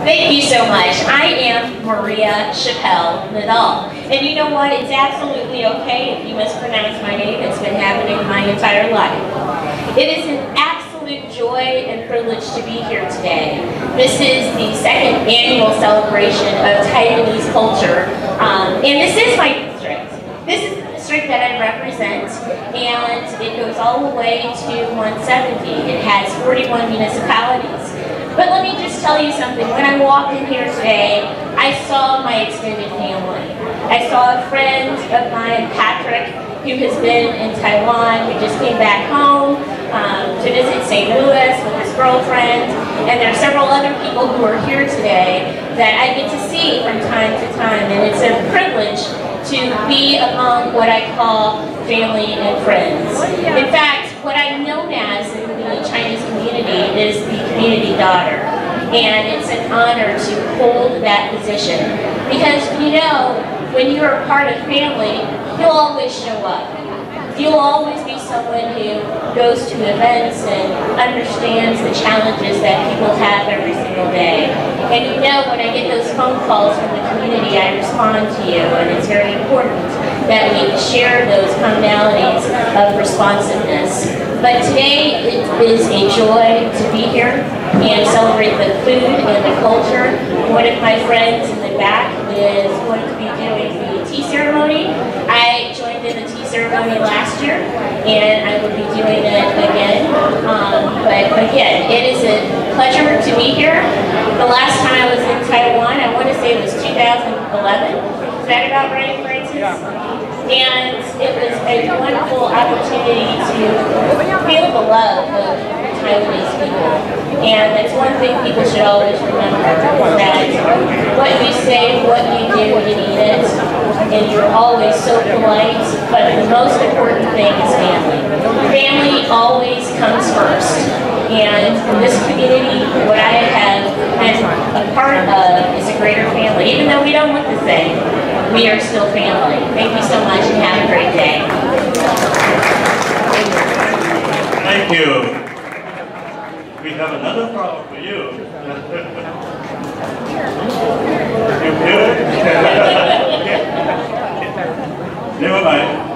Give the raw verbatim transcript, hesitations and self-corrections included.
Thank you so much. I am Maria Chappelle-Nadal. And you know what? It's absolutely okay if you mispronounce my name. It's been happening my entire life. It is an absolute joy and privilege to be here today. This is the second annual celebration of Taiwanese culture. Um, and this is my district. This is the district that I represent, and it goes all the way to one seventy. It has forty-one municipalities. But let me just tell you something. When I walked in here today, I saw my extended family. I saw a friend of mine, Patrick, who has been in Taiwan, who just came back home um, to visit Saint Louis with his girlfriend. And there are several other people who are here today that I get to see from time to time. And it's a privilege to be among what I call family and friends. In fact, what I'm known as in the Chinese community is the community daughter. And it's an honor to hold that position. Because, you know, when you're a part of family, you'll always show up. You'll always be someone who goes to events and understands the challenges that people have every single day. And you know, when I get those phone calls from the community, I respond to you, and it's very important that we share those commonalities of responsiveness. But today, it is a joy to be here and celebrate the food and the culture. One of my friends in the back is going to be doing the tea ceremony. I joined in the tea ceremony last year, and I will be doing it again. Um, but again, it is a pleasure to be here. The last time I was in Taiwan, I want to say it was two thousand eleven. Is that about right, Francis? Yeah. And it was a wonderful opportunity to feel the love of Taiwanese people. And that's one thing people should always remember, that what you say, what you do, you need it. And you're always so polite, but the most important thing is family. Family always comes first. And in this community, what I have been a part of is a greater family. Even though we don't look the same, we are still family. Thank you so much and have a great day. Thank you. We have another problem for you. You good? Never mind.